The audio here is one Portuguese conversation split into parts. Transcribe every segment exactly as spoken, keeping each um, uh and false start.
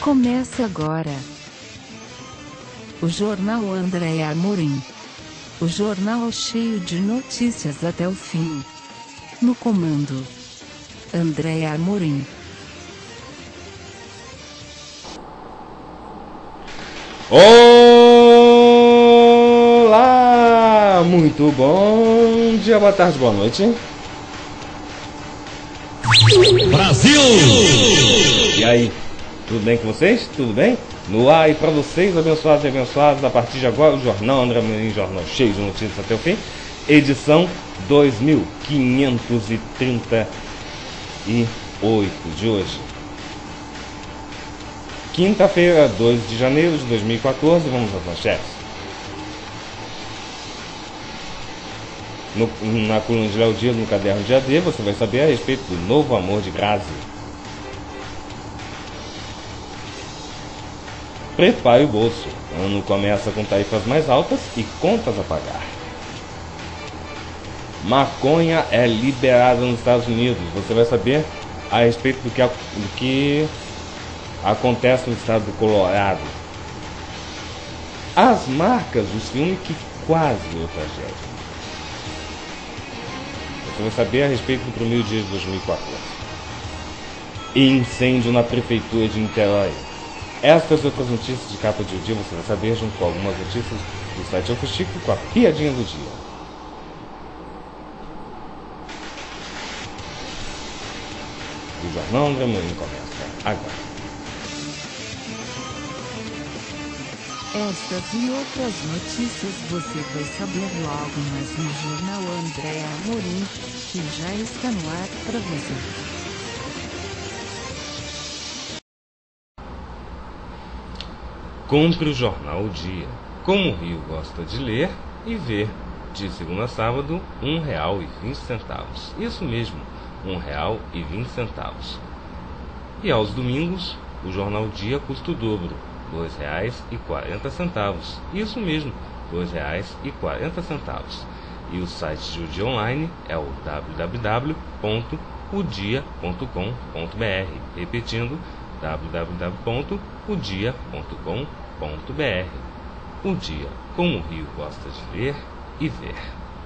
Começa agora o Jornal André Amorim. O jornal cheio de notícias até o fim. No comando, André Amorim. Olá! Muito bom dia, boa tarde, boa noite. Brasil! E aí, tudo bem com vocês? Tudo bem? No ar e para vocês, abençoados e abençoados, a partir de agora, o Jornal André Amorim, jornal cheio de notícias até o fim, edição dois mil quinhentos e trinta e oito de hoje. Quinta-feira, dois de janeiro de dois mil e quatorze, vamos às manchetes. No, na coluna de Léo Dias, no caderno de A D, você vai saber a respeito do novo amor de Grazi. Prepare o bolso. O ano começa com tarifas mais altas e contas a pagar. Maconha é liberada nos Estados Unidos. Você vai saber a respeito do que, do que acontece no estado do Colorado. As marcas, os filmes que quase deu tragédia. Você vai saber a respeito do primeiro dia de dois mil e quatorze. Incêndio na prefeitura de Niterói. Estas e outras notícias de capa de dia você vai saber junto com algumas notícias do site Eu Fuxico com a piadinha do dia. O Jornal André Amorim começa agora. Estas e outras notícias você vai saber logo mais no Jornal André Amorim, que já está no ar para você. Compre o jornal O Dia. Como o Rio gosta de ler e ver. De segunda a sábado, um real e vinte centavos. Isso mesmo, um real e vinte centavos. E aos domingos, o jornal O Dia custa o dobro, dois reais e quarenta centavos. Isso mesmo, dois reais e quarenta centavos. E o site de O Dia Online é o w w w ponto o dia ponto com ponto b r. Repetindo, w w w ponto o dia ponto com ponto b r. O Dia, como o Rio gosta de ler e ver.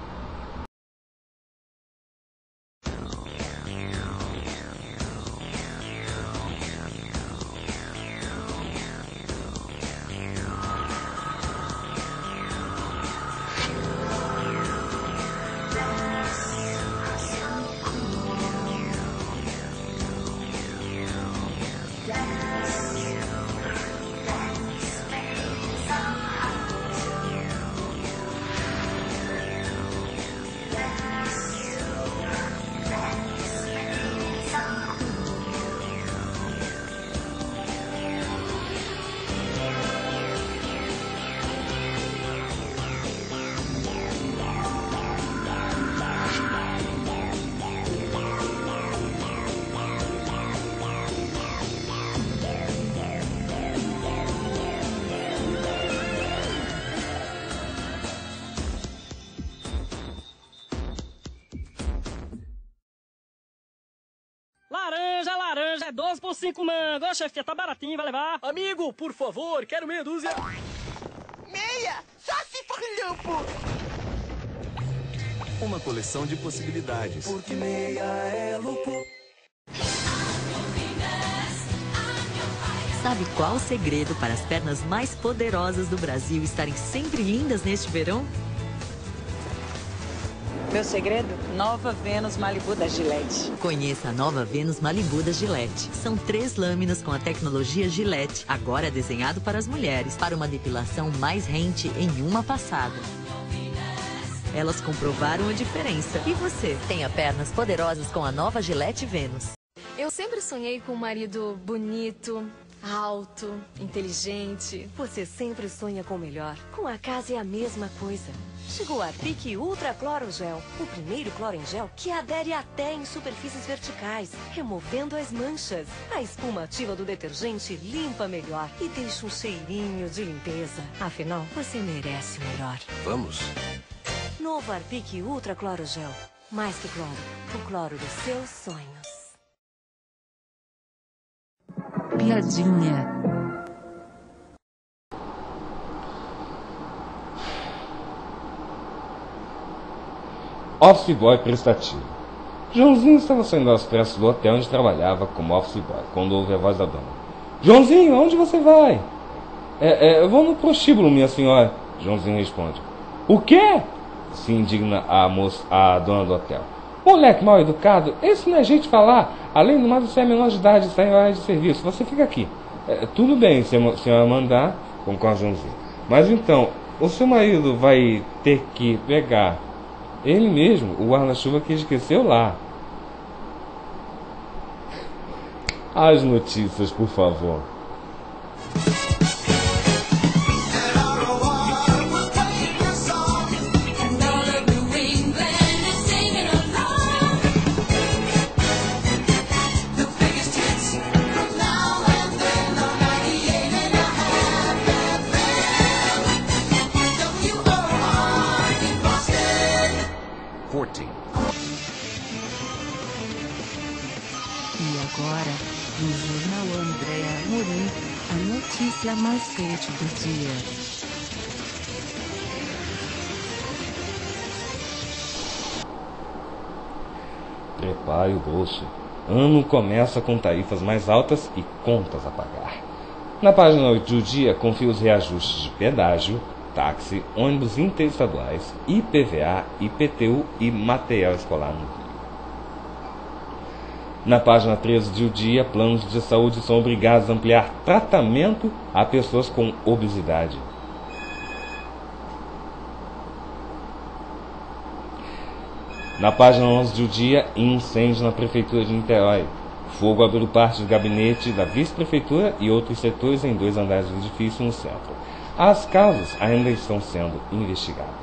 Laranja, laranja, é doze por cinco mango. Ô, chefia, tá baratinho, vai levar? Amigo, por favor, quero meia dúzia. Meia? Só se for limpo. Uma coleção de possibilidades. Porque meia é louco. Sabe qual o segredo para as pernas mais poderosas do Brasil estarem sempre lindas neste verão? Meu segredo? Nova Venus Malibu da Gillette. Conheça a nova Venus Malibu da Gillette. São três lâminas com a tecnologia Gillette, agora desenhado para as mulheres, para uma depilação mais rente em uma passada. Elas comprovaram a diferença. E você? Tenha pernas poderosas com a nova Gillette Venus. Eu sempre sonhei com um marido bonito, alto, inteligente. Você sempre sonha com o melhor. Com a casa é a mesma coisa. Chegou a Harpic Ultra Cloro Gel, o primeiro cloro em gel que adere até em superfícies verticais, removendo as manchas. A espuma ativa do detergente limpa melhor e deixa um cheirinho de limpeza. Afinal, você merece o melhor. Vamos? Novo Harpic Ultra Cloro Gel. Mais que cloro, o cloro dos seus sonhos. Piadinha office boy prestativo. Joãozinho estava saindo às pressas do hotel onde trabalhava como office boy, quando ouve a voz da dona. Joãozinho, aonde você vai? É, é, eu vou no prostíbulo, minha senhora. Joãozinho responde. O quê? Se indigna a moça, a dona do hotel. Moleque mal educado, esse não é jeito de falar. Além do mais, você é menor de idade, está em hora de serviço. Você fica aqui. É, tudo bem, se a senhora mandar, concorda Joãozinho. Mas então, o seu marido vai ter que pegar ele mesmo, o guarda-chuva que esqueceu lá. As notícias, por favor. E agora, no Jornal Andréa Amorim, a notícia mais quente do dia. Prepare o bolso. Ano começa com tarifas mais altas e contas a pagar. Na página oito do dia, confira os reajustes de pedágio, táxi, ônibus interestaduais, I P V A, I P T U e material escolar no Rio. Na página treze do dia, planos de saúde são obrigados a ampliar tratamento a pessoas com obesidade. Na página onze do dia, incêndio na Prefeitura de Niterói. Fogo abriu parte do gabinete da vice-prefeitura e outros setores em dois andares do edifício no centro. As causas ainda estão sendo investigadas.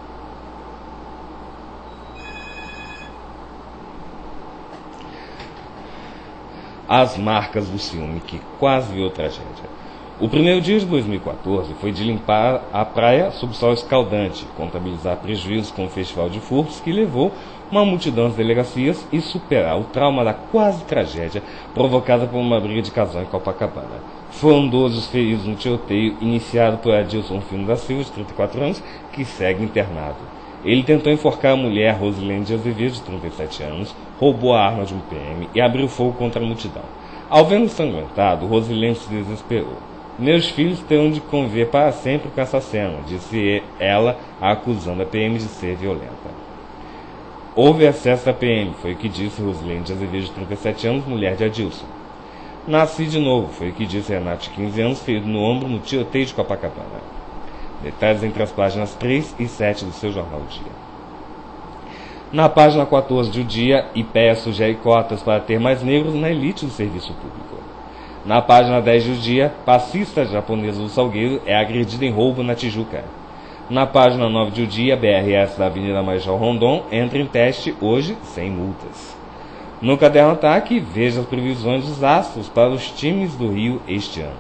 As marcas do filme que quase virou tragédia. O primeiro dia de dois mil e quatorze foi de limpar a praia sob sol escaldante, contabilizar prejuízos com o festival de furtos que levou uma multidão às delegacias e superar o trauma da quase tragédia provocada por uma briga de casal em Copacabana. Foram doze os feridos no tiroteio iniciado por Adilson Filho da Silva, de trinta e quatro anos, que segue internado. Ele tentou enforcar a mulher Rosilene de Azevedo, de trinta e sete anos, roubou a arma de um P M e abriu fogo contra a multidão. Ao vê-lo ensanguentado, Rosilene se desesperou. Meus filhos terão de conviver para sempre com essa cena, disse ela, acusando a P M de ser violenta. Houve excesso da P M, foi o que disse Rosilene de Azevedo, de trinta e sete anos, mulher de Adilson. Nasci de novo, foi o que disse Renato, de quinze anos, ferido no ombro no tiroteio de Copacabana. Detalhes entre as páginas três e sete do seu Jornal Dia. Na página quatorze do dia, I P E A sugere cotas para ter mais negros na elite do serviço público. Na página dez do dia, passista japonesa do Salgueiro é agredida em roubo na Tijuca. Na página nove do dia, B R S da Avenida Major Rondon entra em teste hoje sem multas. No caderno Ataque, veja as previsões dos astros para os times do Rio este ano.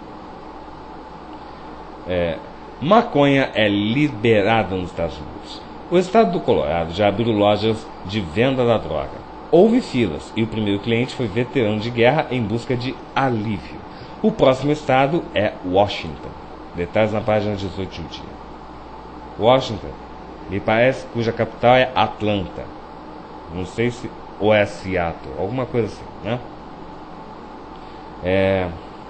É... Maconha é liberada nos Estados Unidos. O estado do Colorado já abriu lojas de venda da droga. Houve filas e o primeiro cliente foi veterano de guerra em busca de alívio. O próximo estado é Washington. Detalhes na página dezoito do dia. Washington, me parece, cuja capital é Atlanta. Não sei se... ou é Seattle, alguma coisa assim, né? É...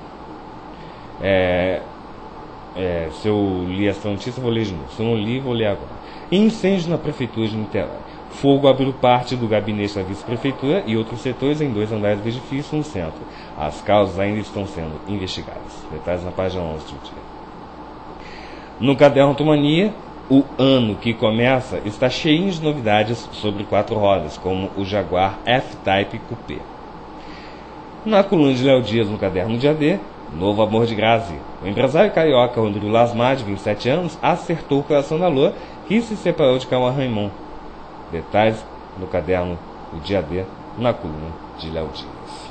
É... É, se eu li essa notícia, eu vou ler de novo. Se eu não li, vou ler agora. Incêndio na Prefeitura de Niterói. Fogo abriu parte do gabinete da vice-prefeitura e outros setores em dois andares do edifício no centro. As causas ainda estão sendo investigadas. Detalhes na página onze do dia. No caderno Automania, o ano que começa está cheio de novidades sobre quatro rodas, como o Jaguar F-Type Coupé. Na coluna de Léo Dias no caderno de A D, novo amor de Grazi. O empresário carioca Rodrigo Lasmar, de vinte e sete anos, acertou o coração da Lua e se separou de Cauã Raymond. Detalhes no caderno O Dia D, na coluna de Léo Dias.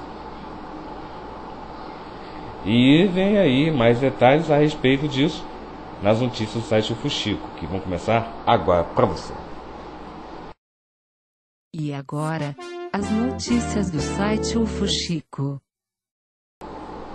E vem aí mais detalhes a respeito disso nas notícias do site O Fuxico, que vão começar agora para você. E agora, as notícias do site O Fuxico.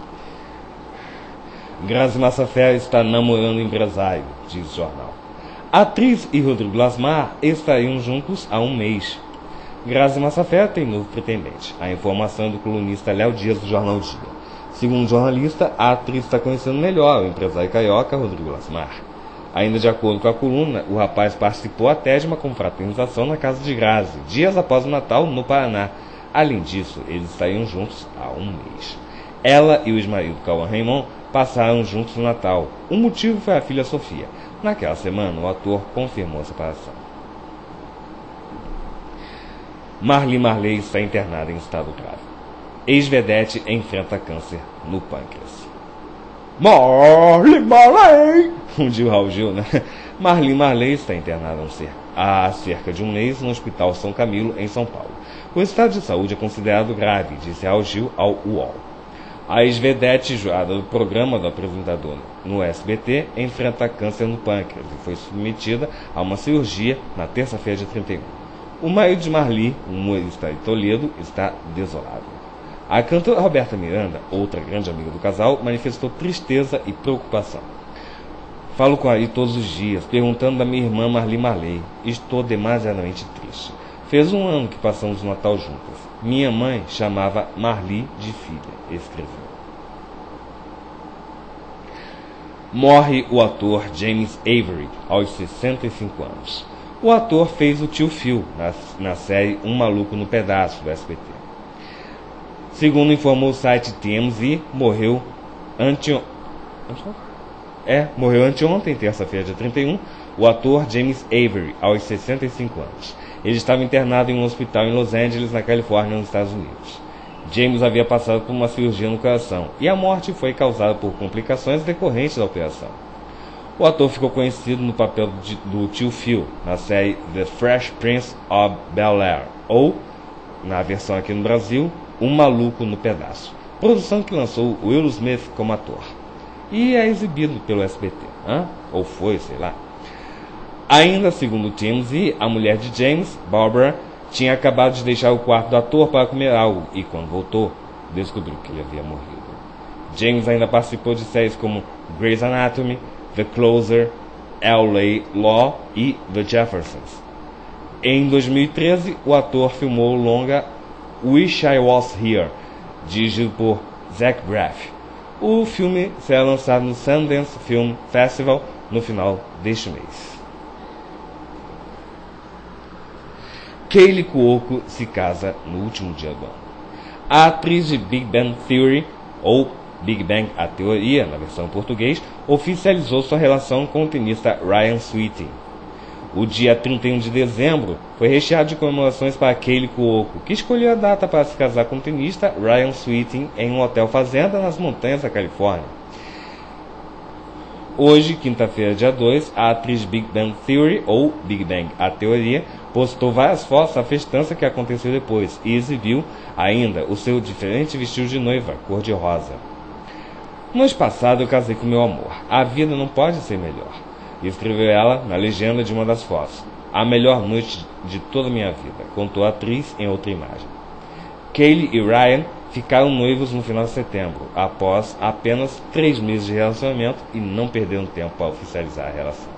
Grazi Massafera está namorando empresário, diz o jornal. A atriz e Rodrigo Lasmar estariam juntos há um mês. Grazi Massafera tem novo pretendente. A informação é do colunista Léo Dias do Jornal Dia. Segundo o jornalista, a atriz está conhecendo melhor o empresário carioca Rodrigo Lasmar. Ainda de acordo com a coluna, o rapaz participou até de uma confraternização na casa de Grazi, dias após o Natal, no Paraná. Além disso, eles estariam juntos há um mês. Ela e o ex-marido Cauã Raymond passaram juntos no Natal. O motivo foi a filha Sofia. Naquela semana, o ator confirmou a separação. Marli Marley está internada em estado grave. Ex-vedete enfrenta câncer no pâncreas. Marli Marley! Fundiu Raul Gil, né? Marli Marley está internada há cerca de um mês no Hospital São Camilo, em São Paulo. O estado de saúde é considerado grave, disse Raul Gil ao U O L. A ex-vedete, enjoada do programa do apresentador no S B T, enfrenta câncer no pâncreas e foi submetida a uma cirurgia na terça-feira de trinta e um. O marido de Marli, um humorista de Toledo, está desolado. A cantora Roberta Miranda, outra grande amiga do casal, manifestou tristeza e preocupação. Falo com Ari todos os dias, perguntando da minha irmã Marli Marley. Estou demasiadamente triste. Fez um ano que passamos o Natal juntas. Minha mãe chamava Marli de filha, escreveu. Morre o ator James Avery, aos sessenta e cinco anos. O ator fez o tio Phil na, na série Um Maluco no Pedaço, do S B T. Segundo informou o site T M Z, morreu anteontem, é, morreu anteontem, terça-feira, dia trinta e um, o ator James Avery, aos sessenta e cinco anos. Ele estava internado em um hospital em Los Angeles, na Califórnia, nos Estados Unidos. James havia passado por uma cirurgia no coração e a morte foi causada por complicações decorrentes da operação. O ator ficou conhecido no papel de, do tio Phil na série The Fresh Prince of Bel-Air, ou, na versão aqui no Brasil, Um Maluco no Pedaço, produção que lançou Will Smith como ator. E é exibido pelo S B T, hein? Ou foi, sei lá. Ainda segundo o T M Z, a mulher de James, Barbara, tinha acabado de deixar o quarto do ator para comer algo e, quando voltou, descobriu que ele havia morrido. James ainda participou de séries como Grey's Anatomy, The Closer, L A Law e The Jeffersons. Em dois mil e treze, o ator filmou o longa Wish I Was Here, dirigido por Zach Braff. O filme será lançado no Sundance Film Festival no final deste mês. Kaley Cuoco se casa no último dia do ano. A atriz de Big Bang Theory, ou Big Bang A Teoria, na versão em português, oficializou sua relação com o tenista Ryan Sweeting. O dia trinta e um de dezembro foi recheado de comemorações para Kaley Cuoco, que escolheu a data para se casar com o tenista Ryan Sweeting em um hotel fazenda nas montanhas da Califórnia. Hoje, quinta-feira, dia dois, a atriz Big Bang Theory, ou Big Bang A Teoria, postou várias fotos da festança que aconteceu depois e exibiu ainda o seu diferente vestido de noiva, cor-de-rosa. No mês passado eu casei com meu amor. A vida não pode ser melhor. E escreveu ela na legenda de uma das fotos. A melhor noite de toda a minha vida, contou a atriz em outra imagem. Kaley e Ryan ficaram noivos no final de setembro, após apenas três meses de relacionamento e não perderam tempo para oficializar a relação.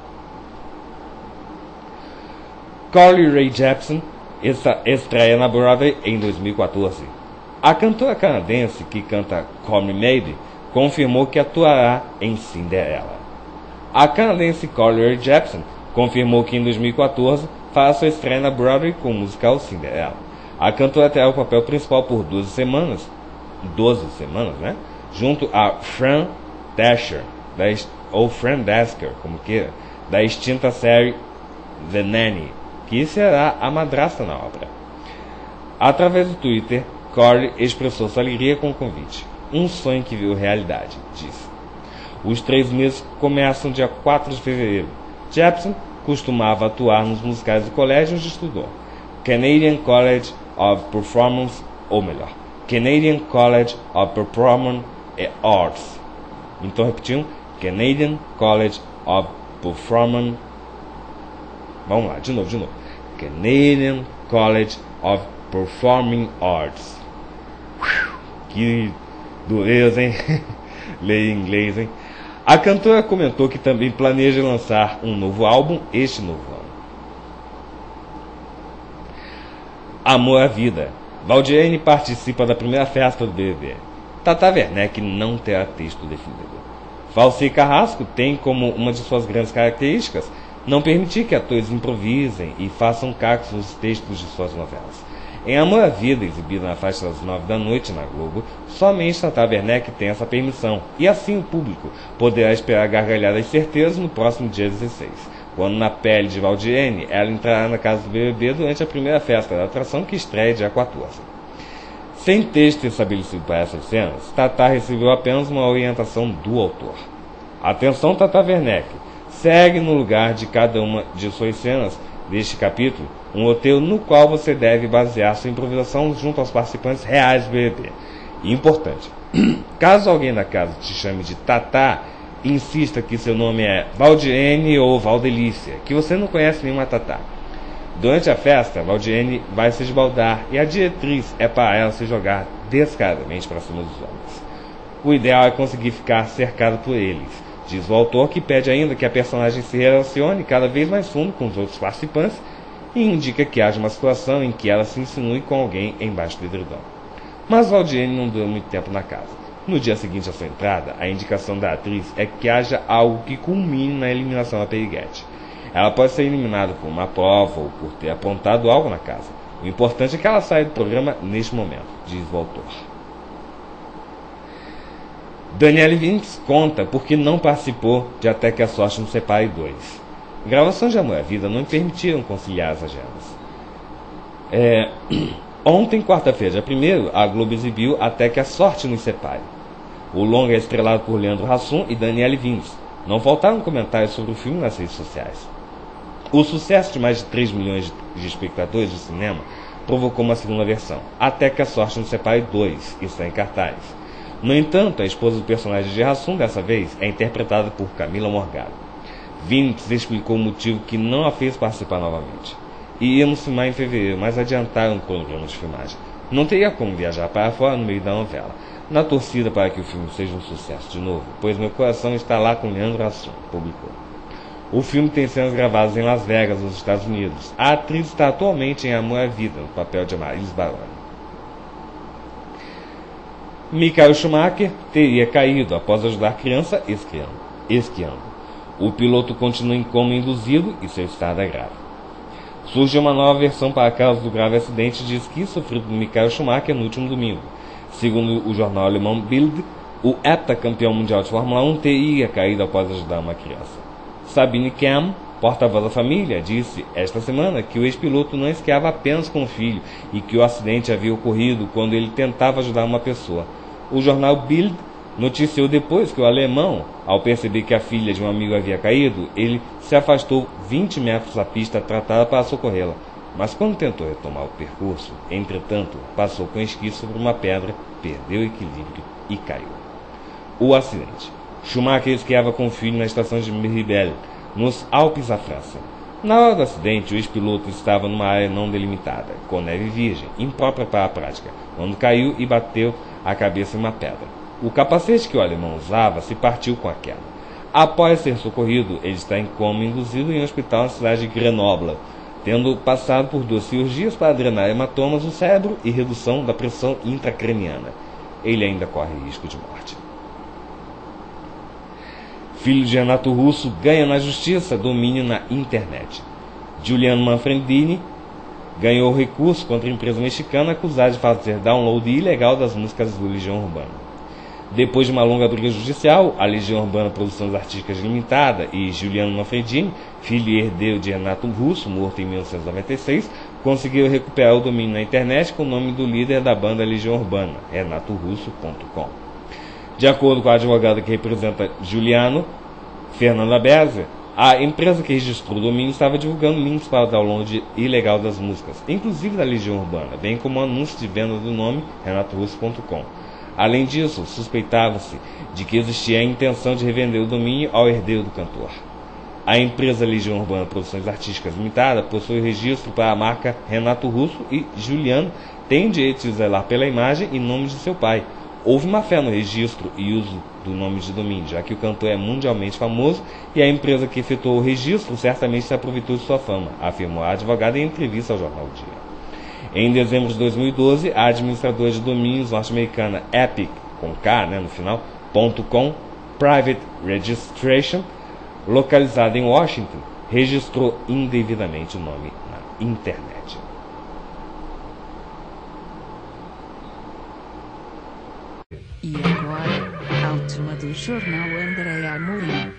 Carly Rae Jepsen estreia na Broadway em dois mil e quatorze. A cantora canadense que canta Call Me Maybe confirmou que atuará em Cinderella. A canadense Carly Rae Jepsen confirmou que em dois mil e quatorze fará sua estreia na Broadway com o musical Cinderella. A cantora terá o papel principal por doze semanas, doze semanas, né? Junto a Fran Drescher, da, ou Fran Drescher, como queira, da extinta série The Nanny, que será a madrasta na obra. Através do Twitter, Carly expressou sua alegria com o convite. Um sonho que viu realidade, disse. Os três meses começam dia quatro de fevereiro. Jepsen costumava atuar nos musicais do colégio onde estudou. Canadian College of Performance, ou melhor, Canadian College of Performing Arts. Então repetindo, Canadian College of Performing. Vamos lá, de novo, de novo. Canadian College of Performing Arts. Que dureza, hein? Leia em inglês, hein? A cantora comentou que também planeja lançar um novo álbum este novo ano. Amor à Vida. Valdiene participa da primeira festa do B B B. Tata Werneck não terá texto definido. Valci Carrasco tem como uma de suas grandes características não permitir que atores improvisem e façam cacos nos textos de suas novelas. Em Amor à Vida, exibida na faixa das nove da noite na Globo, somente Tata Werneck tem essa permissão, e assim o público poderá esperar gargalhadas certezas no próximo dia dezesseis, quando na pele de Valdiene ela entrará na casa do B B B durante a primeira festa da atração que estreia dia quatorze. Sem texto estabelecido para essas cenas, Tata recebeu apenas uma orientação do autor. Atenção, Tata Werneck, segue no lugar de cada uma de suas cenas deste capítulo um roteiro no qual você deve basear sua improvisação junto aos participantes reais do B B B. E importante, caso alguém da casa te chame de Tata, insista que seu nome é Valdiene ou Valdelícia, que você não conhece nenhuma Tata. Durante a festa, Valdiene vai se esbaldar e a diretriz é para ela se jogar descaradamente para cima dos homens. O ideal é conseguir ficar cercado por eles, diz o autor, que pede ainda que a personagem se relacione cada vez mais fundo com os outros participantes e indica que haja uma situação em que ela se insinue com alguém embaixo do edredom. Mas Valdiene não dura muito tempo na casa. No dia seguinte à sua entrada, a indicação da atriz é que haja algo que culmine na eliminação da Periguete. Ela pode ser eliminada por uma prova ou por ter apontado algo na casa. O importante é que ela saia do programa neste momento, diz o autor. Daniele Vintes conta porque não participou de Até que a Sorte nos Separe dois. Gravações de Amor à Vida não permitiram conciliar as agendas. É... Ontem, quarta-feira, dia primeiro, a Globo exibiu Até que a Sorte nos Separe. O longa é estrelado por Leandro Hassum e Daniele Vintes. Não faltaram comentários sobre o filme nas redes sociais. O sucesso de mais de três milhões de espectadores de cinema provocou uma segunda versão, Até que a Sorte nos Separe dois, que está em cartaz. No entanto, a esposa do personagem de Hassum, dessa vez, é interpretada por Camila Morgado. Vintes explicou o motivo que não a fez participar novamente. Iríamos filmar em fevereiro, mas adiantaram o programa de filmagem. Não teria como viajar para fora no meio da novela, na torcida para que o filme seja um sucesso de novo, pois meu coração está lá com Leandro Hassum, publicou. O filme tem cenas gravadas em Las Vegas, nos Estados Unidos. A atriz está atualmente em Amor à Vida, no papel de Amaris Baroni. Michael Schumacher teria caído após ajudar criança esquiando. esquiando. O piloto continua em coma induzido e seu estado é grave. Surge uma nova versão para a causa do grave acidente de esqui sofrido por Michael Schumacher no último domingo. Segundo o jornal alemão Bild, o heptacampeão mundial de Fórmula um teria caído após ajudar uma criança. Sabine Kemm, porta-voz da família, disse esta semana que o ex-piloto não esquiava apenas com o filho e que o acidente havia ocorrido quando ele tentava ajudar uma pessoa. O jornal Bild noticiou depois que o alemão, ao perceber que a filha de um amigo havia caído, ele se afastou vinte metros da pista tratada para socorrê-la. Mas quando tentou retomar o percurso, entretanto, passou com esqui sobre uma pedra, perdeu o equilíbrio e caiu. O acidente. Schumacher esquiava com o filho na estação de Miribel, nos Alpes da França. Na hora do acidente, o ex-piloto estava numa área não delimitada, com neve virgem, imprópria para a prática, quando caiu e bateu a cabeça em uma pedra. O capacete que o alemão usava se partiu com a queda. Após ser socorrido, ele está em coma induzido em um hospital na cidade de Grenoble, tendo passado por duas cirurgias para drenar hematomas do cérebro e redução da pressão intracraniana. Ele ainda corre risco de morte. Filho de Renato Russo ganha na justiça domínio na internet. Giuliano Manfredini ganhou recurso contra a empresa mexicana acusada de fazer download ilegal das músicas do Legião Urbana. Depois de uma longa briga judicial, a Legião Urbana Produções Artísticas Limitada e Giuliano Manfredini, filho e herdeiro de Renato Russo, morto em mil novecentos e noventa e seis, conseguiram recuperar o domínio na internet com o nome do líder da banda Legião Urbana, renato russo ponto com. De acordo com a advogada que representa Giuliano, Fernanda Bezer, a empresa que registrou o domínio estava divulgando links para o download ilegal das músicas, inclusive da Legião Urbana, bem como anúncio de venda do nome renato russo ponto com. Além disso, suspeitava-se de que existia a intenção de revender o domínio ao herdeiro do cantor. A empresa Legião Urbana Produções Artísticas Limitada possui registro para a marca Renato Russo e Giuliano tem direito de zelar pela imagem e nome de seu pai, houve má fé no registro e uso do nome de domínio, já que o cantor é mundialmente famoso e a empresa que efetuou o registro certamente se aproveitou de sua fama, afirmou a advogada em entrevista ao jornal Dia. Em dezembro de dois mil e doze, a administradora de domínios norte-americana Epic, com K, né, no final, .com Private Registration, localizada em Washington, registrou indevidamente o nome na internet. E agora, a última do jornal André Amorim.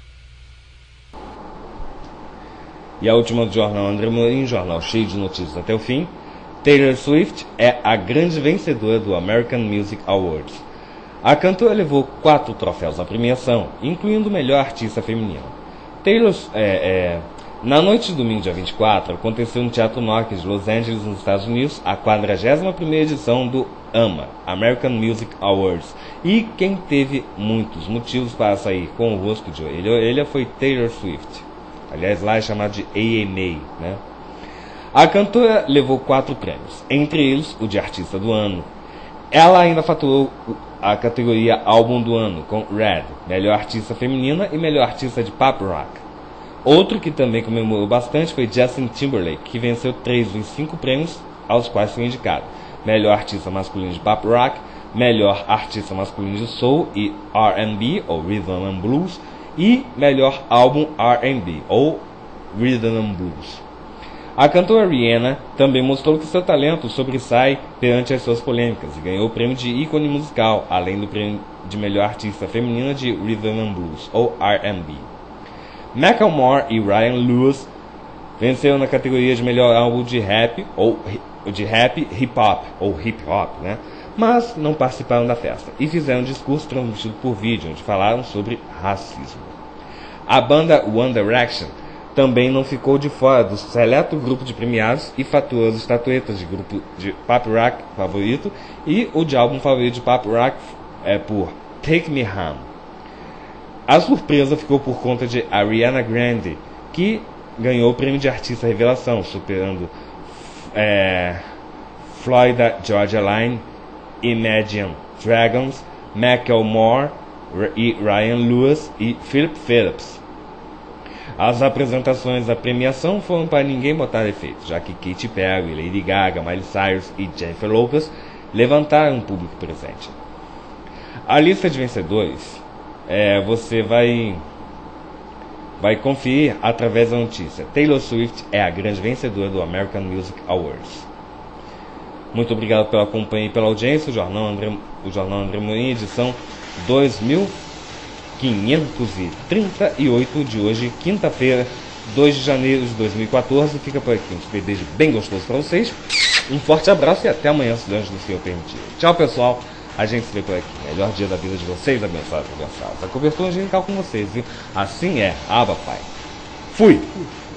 E a última do jornal André Amorim, jornal cheio de notícias até o fim. Taylor Swift é a grande vencedora do American Music Awards. A cantora levou quatro troféus à premiação, incluindo o melhor artista feminino. Taylor, é, é, na noite de domingo, dia vinte e quatro, aconteceu no Teatro Norte de Los Angeles, nos Estados Unidos, a quadragésima primeira edição do A M A, American Music Awards. E quem teve muitos motivos para sair com o rosto de orelha a orelha foi Taylor Swift. Aliás, lá é chamado de A M A, né? A cantora levou quatro prêmios, entre eles o de Artista do Ano. Ela ainda faturou a categoria Álbum do Ano com Red, Melhor Artista Feminina e Melhor Artista de Pop Rock. Outro que também comemorou bastante foi Justin Timberlake, que venceu três dos cinco prêmios aos quais foi indicado: Melhor Artista Masculino de Pop Rock, Melhor Artista Masculino de Soul e R and B, ou Rhythm and Blues, e Melhor Álbum R and B, ou Rhythm and Blues. A cantora Rihanna também mostrou que seu talento sobressai perante as suas polêmicas e ganhou o prêmio de ícone musical, além do prêmio de melhor artista feminina de Rhythm and Blues, ou R and B. Macklemore e Ryan Lewis venceram na categoria de melhor álbum de rap, ou de rap hip hop, ou hip hop, né? Mas não participaram da festa e fizeram um discurso transmitido por vídeo, onde falaram sobre racismo. A banda One Direction também não ficou de fora do seleto grupo de premiados e faturou as estatuetas de grupo de pop rock favorito e o de álbum favorito de pop rock é, por Take Me Home. A surpresa ficou por conta de Ariana Grande, que ganhou o prêmio de artista revelação, superando é, Florida Georgia Line, Imagine Dragons, Macklemore e Ryan Lewis e Philip Phillips. As apresentações da premiação foram para ninguém botar defeito, já que Katy Perry, Lady Gaga, Miley Cyrus e Jennifer Lopez levantaram o público presente. A lista de vencedores é, você vai, vai conferir através da notícia. Taylor Swift é a grande vencedora do American Music Awards. Muito obrigado pela companhia e pela audiência. O Jornal André, o Jornal André Amorim, edição dois mil quinhentos e trinta e oito de hoje, quinta-feira, dois de janeiro de dois mil e quatorze. Fica por aqui um super beijo bem gostoso para vocês. Um forte abraço e até amanhã, se Deus do Senhor permitir. Tchau, pessoal. A gente se vê por aqui. Melhor dia da vida de vocês, abençoados e abençoados. A cobertura angelical com vocês, viu? Assim é. Aba, Pai. Fui!